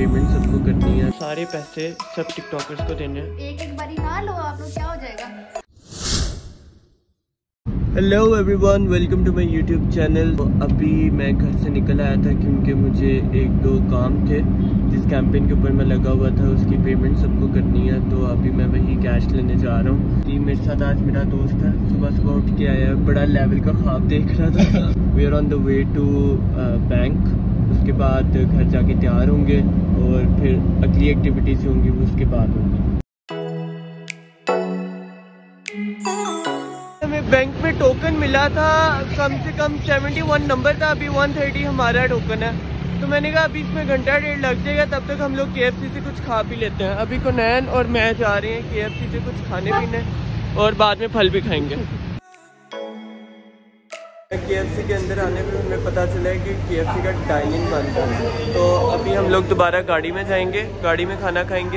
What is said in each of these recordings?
Payment सबको करनी है, सारे पैसे सब टिकटॉकर्स को देने हैं। एक एक बारी ना लो आप लोग, क्या हो जाएगा। Hello everyone, welcome to my YouTube channel. अभी मैं घर से निकल आया था क्योंकि मुझे एक दो काम थे जिस कैंपेन के ऊपर मैं लगा हुआ था, उसकी पेमेंट सबको करनी है। तो अभी मैं वही कैश लेने जा रहा हूँ। मेरे साथ आज मेरा दोस्त है, सुबह सुबह उठ के आया, बड़ा लेवल का ख्वाब देख रहा था। We are on the way to bank. उसके बाद घर जाके तैयार होंगे और फिर अगली एक्टिविटीज होंगी वो उसके बाद होंगी। हमें बैंक में टोकन मिला था, कम से कम 71 नंबर था, अभी 130 हमारा टोकन है। तो मैंने कहा अभी इसमें घंटा डेढ़ लग जाएगा, तब तक हम लोग KFC से कुछ खा पी लेते हैं। अभी कुनैन और मैं जा रहे हैं KFC से कुछ खाने पीने और बाद में फल भी खाएंगे। KFC के अंदर आने में हमें पता चला है कि KFC का डाइनिंग बंद है। तो अभी हम लोग दोबारा गाड़ी में जाएंगे, गाड़ी में खाना खाएंगे।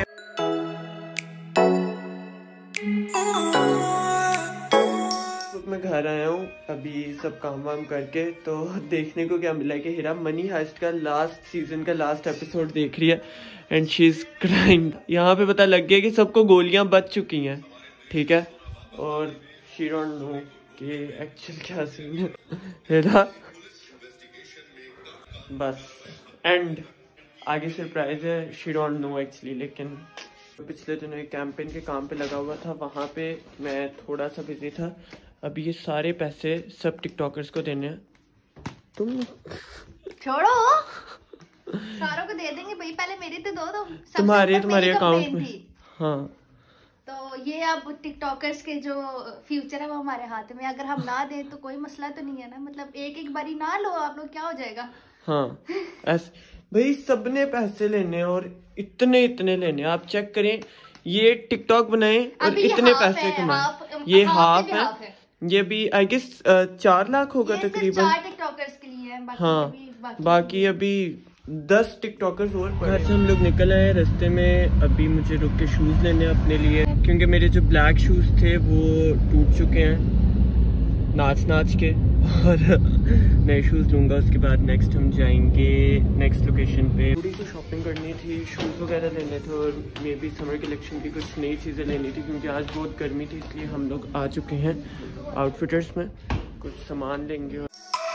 मैं घर आया हूँ अभी सब काम वाम करके, तो देखने को क्या मिला है कि हिरा मनी हाइस्ट का लास्ट सीजन का लास्ट एपिसोड देख रही है एंड शी इज क्राइंग। यहाँ पे पता लग गया कि सबको गोलियां बच चुकी हैं, ठीक है, और शी डोंट नो कि एक्चुअल क्या सीन है। हिरा बस एंड आगे सरप्राइज है, शी डोंट नो एक्चुअली। लेकिन पिछले दिनों एक कैंपेन के काम पे लगा हुआ था, वहाँ पे मैं थोड़ा सा बिजी था। अभी ये सारे पैसे सब टिकटॉकर्स को देने हैं। तुम छोड़ो, सारों को दे देंगे भाई, पहले मेरी तो दो। तुम्हारे अकाउंट में। हाँ, तो ये अब टिकटॉकर्स के जो फ्यूचर है वो हमारे हाथ में। अगर हम ना दें तो कोई मसला तो नहीं है ना, मतलब एक एक बारी ना लो आप लोग, क्या हो जाएगा। हाँ भाई सबने पैसे लेने और इतने इतने लेने। आप चेक करें, ये टिकटॉक बनाए और इतने पैसे कमाए। ये हाफ है, ये भी आई गेस 4 लाख होगा तकरीबन। 4 टिकटॉकर्स के लिए है, हाँ बाकी अभी 10 टिकटॉकर्स और। घर से हम लोग निकल आए, रास्ते में अभी मुझे रुक के शूज लेने अपने लिए, क्योंकि मेरे जो ब्लैक शूज थे वो टूट चुके हैं नाच के, और नए शूज़ लूँगा। उसके बाद नेक्स्ट हम जाएंगे नेक्स्ट लोकेशन पे। थोड़ी सी शॉपिंग करनी थी, शूज़ वगैरह लेने थे और मे बी समर कलेक्शन की कुछ नई चीज़ें लेनी थी, क्योंकि आज बहुत गर्मी थी, इसलिए हम लोग आ चुके हैं आउटफिटर्स में, कुछ सामान लेंगे।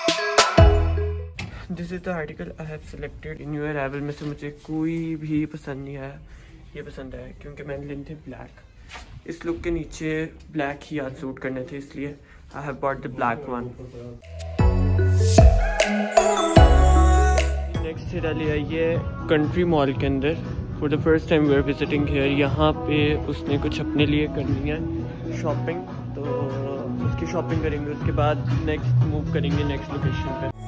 This is the article I have selected in your arrival. में से मुझे कोई भी पसंद नहीं आया, ये पसंद आया क्योंकि मैंने लेने थे ब्लैक। इस लुक के नीचे ब्लैक ही आज सूट करने थे, इसलिए I have bought the black one. Next हिरा ले आई है कंट्री मॉल के अंदर। For the first time we are visiting here. यहाँ पे उसने कुछ अपने लिए करनी है शॉपिंग, तो उसकी शॉपिंग करेंगे। उसके बाद नेक्स्ट मूव करेंगे नेक्स्ट लोकेशन पे।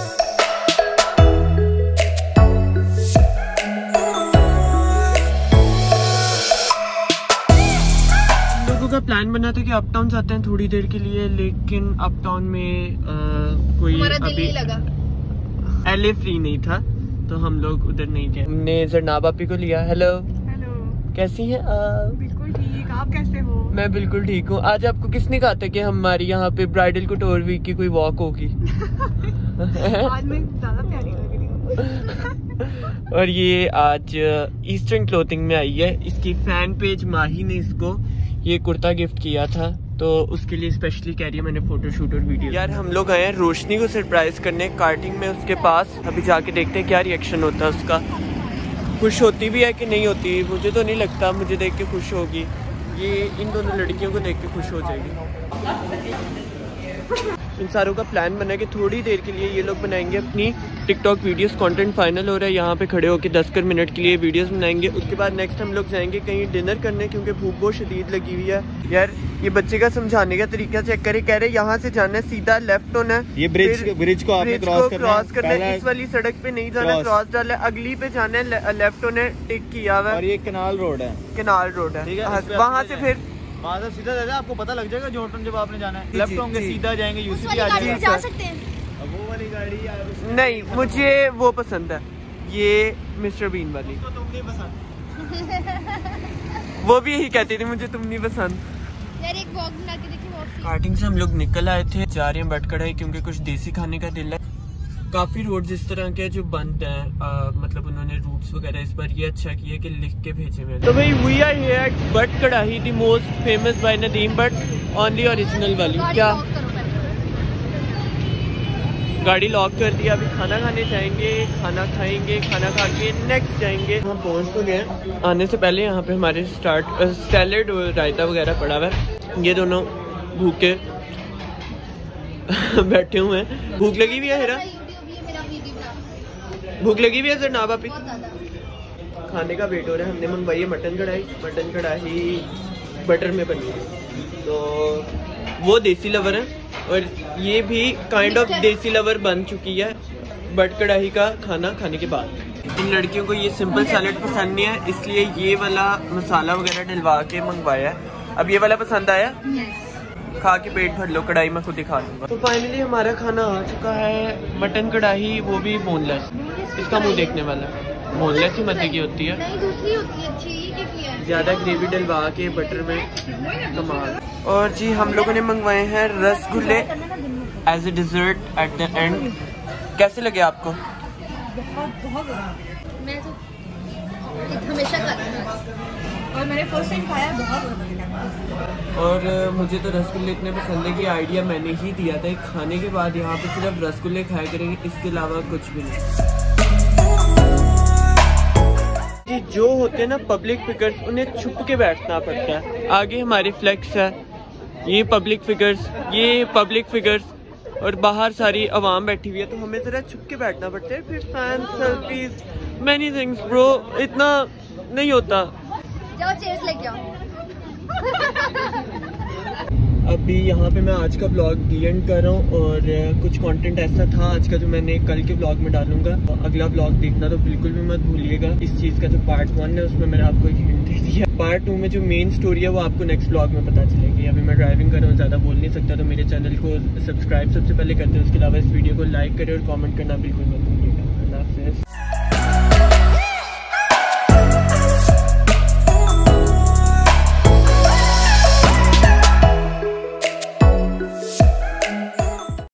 का प्लान बना था कि अपटाउन जाते हैं थोड़ी देर के लिए, लेकिन अपटाउन में कोई अभी LA फ्री नहीं था, तो हम लोग उधर नहीं गए। हमने जरनाब आपी को लिया। हेलो कैसी हैं आप? बिल्कुल ठीक, आप कैसे हो? मैं बिल्कुल ठीक हूँ। आज आपको किसने कहा था कि हमारी यहाँ पे ब्राइडल कुटोर वीक की कोई वॉक होगी? आज मैं ज्यादा प्यारी लग रही हूँ। और ये आज ईस्टर्न क्लोथिंग में आई है। इसकी फैन पेज माही ने इसको ये कुर्ता गिफ्ट किया था, तो उसके लिए स्पेशली कह रही है मैंने फोटोशूट और वीडियो। यार हम लोग आए हैं रोशनी को सरप्राइज करने कार्टिंग में उसके पास। अभी जाके देखते हैं क्या रिएक्शन होता है उसका। खुश होती भी है कि नहीं होती, मुझे तो नहीं लगता मुझे देख के खुश होगी। ये इन दोनों लड़कियों को देख के खुश हो जाएगी। इन सारों का प्लान बना है कि थोड़ी देर के लिए ये लोग बनाएंगे अपनी टिकटॉक वीडियोस। कंटेंट फाइनल हो रहा है, यहाँ पे खड़े होकर 10 मिनट के लिए वीडियोस बनाएंगे। उसके बाद नेक्स्ट हम लोग जाएंगे कहीं डिनर करने, क्योंकि भूख बहुत शदीद लगी हुई है। यार ये बच्चे का समझाने का तरीका चेक करे, कह रहे यहाँ से जाना है सीधा लेफ्ट होना है, ये ब्रिज को आपने क्रॉस करना है, इस वाली सड़क पे नहीं जाना, क्रॉस डाला है, अगली पे जाना है, लेफ्ट होना है, टिक किया हुआ है, और ये कनाल रोड है, वहाँ से फिर वहाँ से सीधा जाना, आपको पता लग जाएगा जॉर्टन जब आपने जाना है, लेफ्ट होंगे सीधा जाएंगे यूसीपी आ जाएंगे। जा सकते हैं वो वाली गाड़ी नहीं, मुझे वो पसंद है, ये मिस्टर बीन वाली। तो तुम नहीं पसंद? वो भी यही कहती थी मुझे तुम नहीं पसंद। यार एक वॉक बना के देखिए। कार्टिंग से हम लोग निकल आए थे, जा रहे हैं बटकड़ा, क्योंकि कुछ देसी खाने का दिल है। काफी रोड्स इस तरह के जो बंद हैं, मतलब उन्होंने रूट्स वगैरह इस बार ये अच्छा किया कि लिख के भेजे हुए। तो भाई we are here at Butt karahi, the most famous by Nadeem Butt only original वाली। क्या गाड़ी लॉक कर दिया, अभी खाना खाने जाएंगे, खाना खाएंगे, खाना खा के नेक्स्ट जाएंगे। हम पहुंच तो गए। आने से पहले यहाँ पे हमारे सैलेड और रायता वगैरह पड़ा हुआ है। ये दोनों भूखे बैठे हुए हैं। भूख लगी हुई है हेरा? भूख लगी हुई है सर ना बापी? खाने का वेट हो रहा है। हमने मंगवाई है मटन कढ़ाई बटर में बनी है। तो वो देसी लवर है और ये भी काइंड ऑफ देसी लवर बन चुकी है बट कढ़ाई का खाना खाने के बाद। इन लड़कियों को ये सिंपल सैलेड पसंद नहीं है, इसलिए ये वाला मसाला वगैरह डलवा के मंगवाया है। अब ये वाला पसंद आया? खा के पेट भर लो, कढ़ाई में खुद ही खा लूंगा। तो फाइनली हमारा खाना आ चुका है, मटन कढ़ाई, वो भी बोनलेस। इसका मुंह देखने वाला बोनलेस ही मजे की होती है, नहीं दूसरी होती है अच्छी, ज्यादा ग्रेवी डलवा के बटर में कमाल। और जी हम लोगों ने मंगवाए हैं रसगुल्ले as a dessert at the end. कैसे लगे आपको? मैं तो हमेशा खाती हूँ और मैंने फर्स्ट टाइम खाया, बहुत। और मुझे तो रसगुल्ले इतने पसंद है कि आइडिया मैंने ही दिया था। खाने के बाद यहाँ पे सिर्फ रसगुल्ले खाया करेंगे, इसके अलावा कुछ भी नहीं। ये जो होते हैं ना पब्लिक फिगर्स, उन्हें छुप के बैठना पड़ता है। आगे हमारी फ्लेक्स है, ये पब्लिक फिगर्स और बाहर सारी आवाम बैठी हुई है, तो हमें जरा छुप के बैठना पड़ता है। फिर fan selfies many things bro, इतना नहीं होता। जाओ चेयर्स लेके आओ। अभी यहाँ पे मैं आज का व्लॉग दी एंड कर रहा हूँ और कुछ कंटेंट ऐसा था आज का जो मैंने कल के व्लॉग में डालूंगा। अगला व्लॉग देखना तो बिल्कुल भी मत भूलिएगा। इस चीज़ का जो पार्ट 1 है उसमें मैंने आपको एक हिंट दे दिया। पार्ट 2 में जो मेन स्टोरी है वो आपको नेक्स्ट व्लॉग में पता चलेगी। अभी मैं ड्राइविंग कर रहा हूँ, ज़्यादा बोल नहीं सकता, तो मेरे चैनल को सब्सक्राइब सबसे पहले करते हैं। उसके अलावा इस वीडियो को लाइक करें और कॉमेंट करना बिल्कुल मत भूलिएगा। अल्लाह हाफ़िज़।